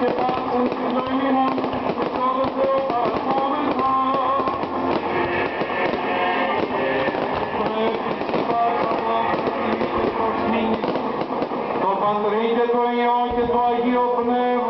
και πάσουν στη ζωή μου, στο Θεό παρακόμεθα. Πρέπει υπάρξα το Πατρί και το Υιό και το Αγίο Πνεύμα,